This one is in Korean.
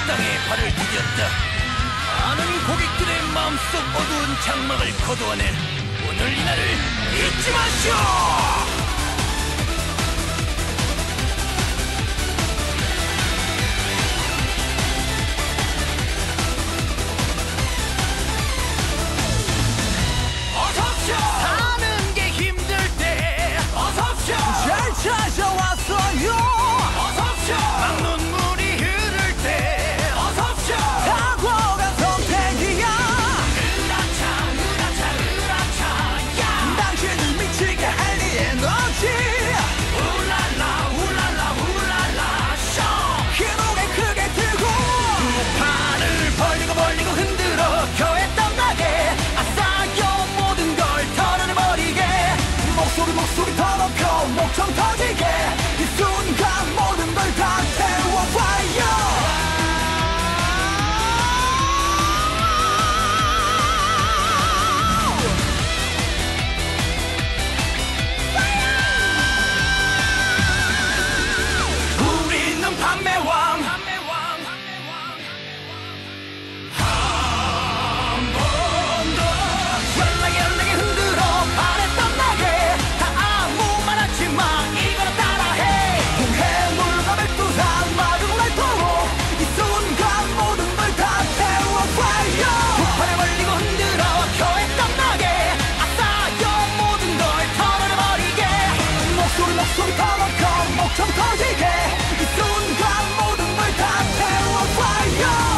땅에 발을 디뎠다. 많은 고객들의 마음속 어두운 장막을 거두어낼 오늘 이날을 잊지 마시오. 사는 게 힘들 때 어서옵쇼. 잘 찾아왔어요. 어서옵쇼. 막 눈물이 흐를 때 어서옵쇼. 각오가 선택이야. 으라차 으라차 으라차 야. 당신을 미치게 할 이 에너지. 울랄라 울랄라 울랄라 쇼. 힘을 크게 들고 두 팔을 벌리고 벌리고 흔들어 교회 떠나게. 아싸요 모든 걸 털어내버리게. 목소리 더 높여 목청 터지게. 이 순간 모든 걸 다 태워봐요. 우리는 판매왕. 한 번 더 연락에 흔들어 발에 떠나게. 다 아무 말 하지 마. 이거나 따라해. 해물과 백두산 마중 날도록 이 순간 모든 걸 다 태워봐요. 두 팔을 벌리고 흔들어 교회 떠나게. 아싸요 모든 걸 털어내버리게. 목소리 더 높여 목청 터지게. 이 순간 모든 걸 다 태워봐요.